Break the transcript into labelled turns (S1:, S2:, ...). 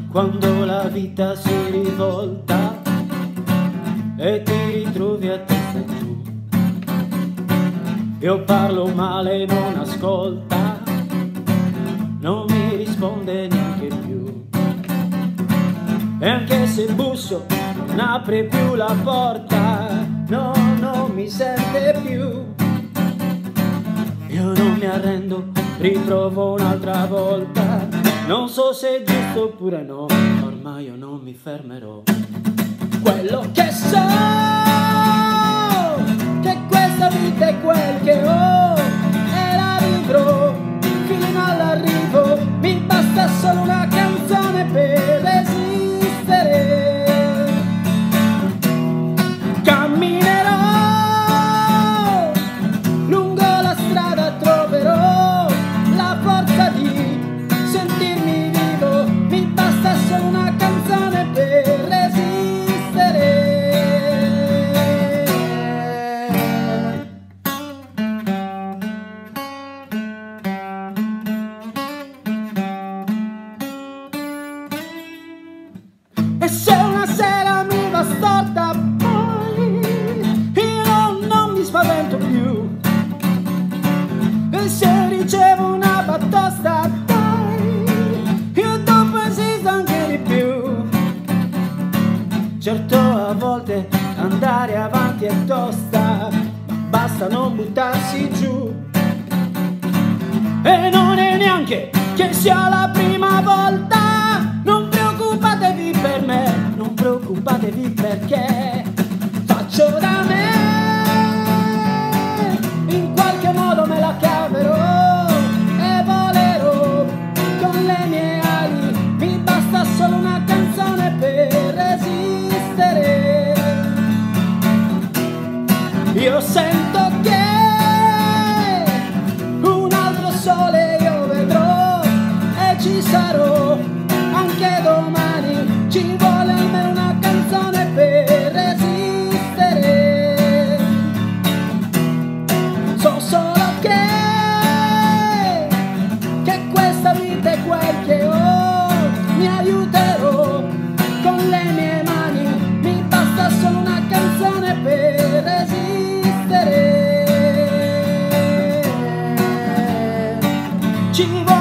S1: quando la vita si rivolta e ti ritrovi a testa giù. Io parlo male e non ascolta, non mi risponde neanche più. E anche se busso non apre più la porta, no, non mi sente più. Io non mi arrendo, riprovo un'altra volta, non so se è giusto oppure no, ormai io non mi fermerò. Quello che so, che questa vita è quel che ho e la vivrò fino all'arrivo, mi basta solo una canzone per esistere. Camminerò lungo la strada, troverò la forza di sentirmi vivo, mi basta solo una canzone per resistere. E se una sera mi va storta, poi io non mi spavento più. E se ricevo una batosta, dai, io dopo esisto anche di più. Certo, a volte andare avanti è tosta, ma basta non buttarsi giù. E non è neanche che sia la prima volta, non preoccupatevi per me, non preoccupatevi perché faccio da me, in qualche modo me la caverò e volerò con le mie ali, mi basta solo una canzone per resistere. Io sento che un altro sole io vedrò e ci sarò anche domani, ci vuole almeno una canzone per resistere. So solo che questa vita è quel che ho, mi aiuterò con le mie mani, mi basta solo una canzone per resistere. Ci vuole